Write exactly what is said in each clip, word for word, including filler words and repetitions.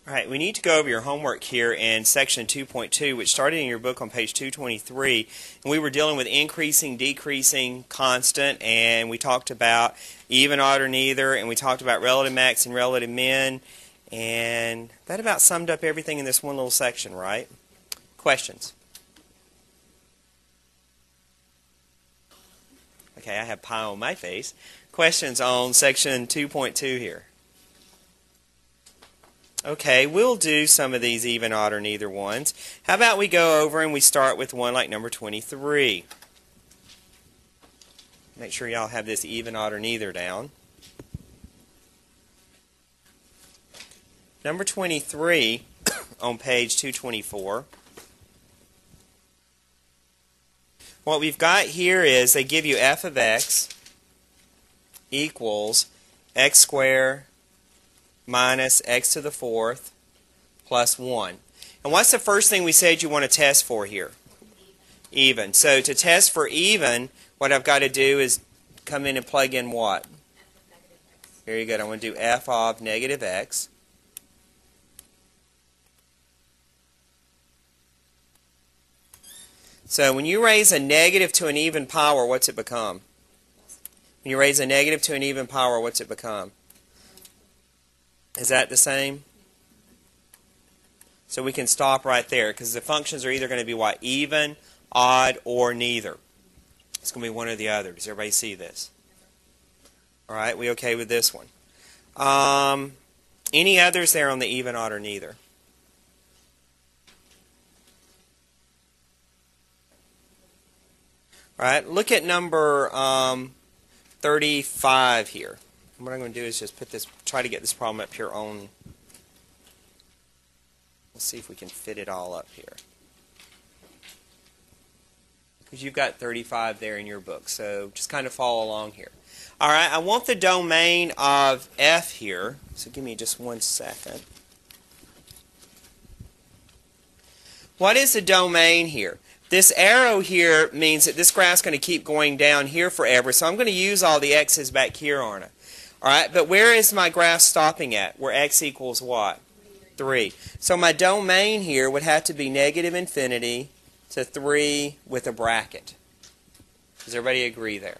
All right, we need to go over your homework here in section two point two, which started in your book on page two twenty-three. And we were dealing with increasing, decreasing, constant, and we talked about even, odd, or neither, and we talked about relative max and relative min, and that about summed up everything in this one little section, right? Questions? Okay, I have pie on my face. Questions on section two point two here? Okay, we'll do some of these even, odd, or neither ones. How about we go over and we start with one like number twenty-three. Make sure y'all have this even, odd, or neither down. Number twenty-three on page two twenty-four. What we've got here is they give you f of x equals x squared minus x to the fourth plus one. And what's the first thing we said you want to test for here? Even. So to test for even, what I've got to do is come in and plug in what? Very good. I want to do f of negative x. So when you raise a negative to an even power, what's it become? When you raise a negative to an even power, what's it become? Is that the same? So we can stop right there because the functions are either going to be what? Even, odd, or neither. It's going to be one or the other. Does everybody see this? All right, we okay with this one? Um, any others there on the even, odd, or neither? All right, look at number um, thirty-five here. What I'm going to do is just put this, try to get this problem up here on, let's see if we can fit it all up here. Because you've got thirty-five there in your book, so just kind of follow along here. All right, I want the domain of f here, so give me just one second. What is the domain here? This arrow here means that this graph's going to keep going down here forever, so I'm going to use all the x's back here, aren't I? All right, but where is my graph stopping at? Where x equals what? three. So my domain here would have to be negative infinity to three with a bracket. Does everybody agree there?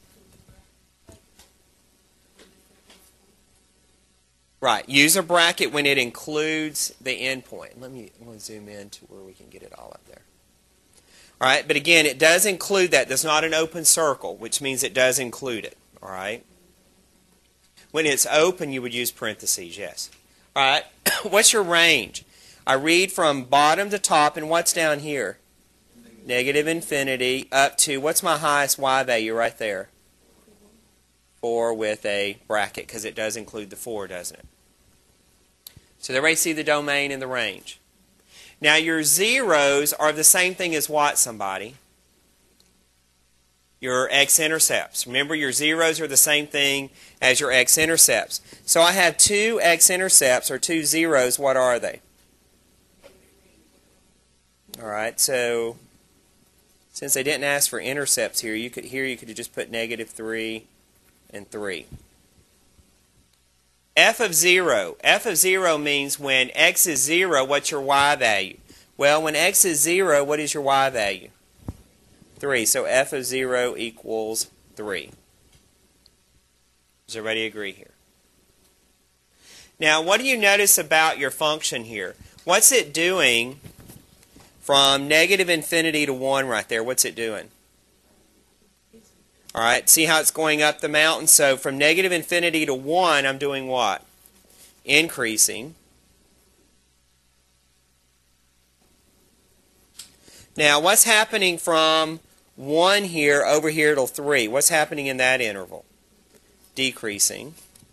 Right, use a bracket when it includes the endpoint. Let me, let me zoom in to where we can get it all up there. All right, but again, it does include that. There's not an open circle, which means it does include it. All right. When it's open, you would use parentheses, yes. All right, what's your range? I read from bottom to top, and what's down here? Negative, Negative infinity up to, what's my highest y value right there? four with a bracket, because it does include the four, doesn't it? So everybody see the domain and the range. Now your zeros are the same thing as what, somebody? Your x-intercepts. Remember, your zeros are the same thing as your x-intercepts. So I have two x-intercepts, or two zeros. What are they? All right, so since they didn't ask for intercepts here, you could here you could have just put negative three and three. F of zero. F of zero means when x is zero, what's your y value? Well, when x is zero, what is your y value? three. So f of zero equals three. Does everybody agree here? Now, what do you notice about your function here? What's it doing from negative infinity to one right there? What's it doing? All right, see how it's going up the mountain? So from negative infinity to one, I'm doing what? Increasing. Now, what's happening from one here over here till three? What's happening in that interval? Decreasing.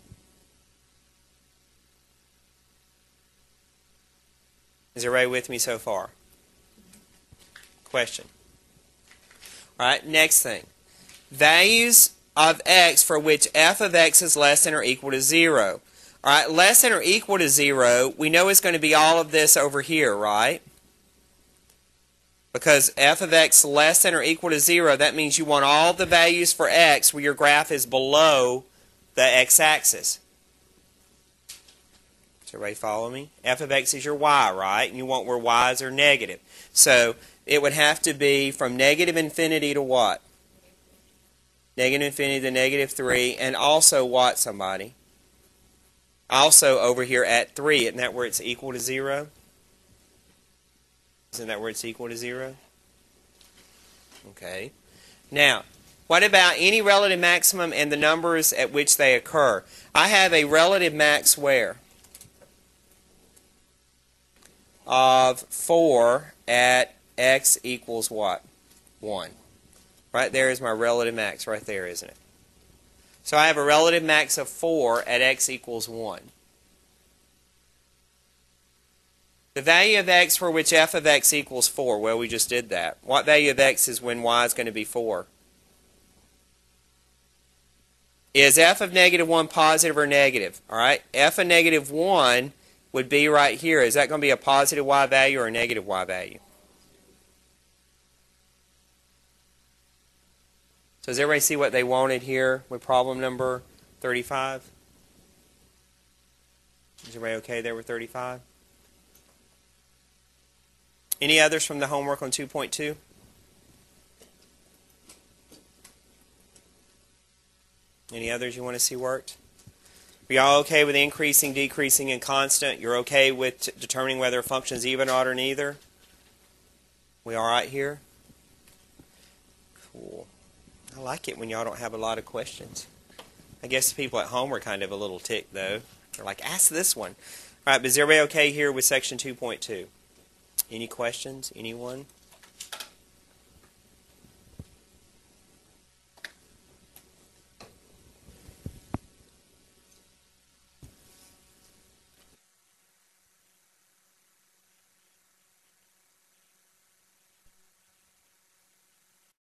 Is everybody with me so far? Question. All right, next thing. Values of x for which f of x is less than or equal to zero. All right, less than or equal to zero, we know it's going to be all of this over here, right? Because f of x less than or equal to zero, that means you want all the values for x where your graph is below the x-axis. Does Does everybody follow me? F of x is your y, right? And you want where y's are negative. So it would have to be from negative infinity to what? Negative infinity to negative three. And also what, somebody? Also over here at three. Isn't that where it's equal to zero? Isn't that where it's equal to zero? Okay. Now, what about any relative maximum and the numbers at which they occur? I have a relative max where? Of four at x equals what? one. Right there is my relative max right there, isn't it? So I have a relative max of four at x equals one. The value of x for which f of x equals four, well, we just did that. What value of x is when y is going to be four? Is f of negative one positive or negative? All right, f of negative one would be right here. Is that going to be a positive y value or a negative y value? So does everybody see what they wanted here with problem number thirty-five? Is everybody okay there with thirty-five? Any others from the homework on two point two? Any others you want to see worked? Are y'all okay with increasing, decreasing, and constant? You're okay with t determining whether a function is even, odd, or neither? We all right here? Cool. I like it when y'all don't have a lot of questions. I guess the people at home are kind of a little ticked, though. They're like, ask this one. All right, but is everybody okay here with section two point two? Any questions? Anyone?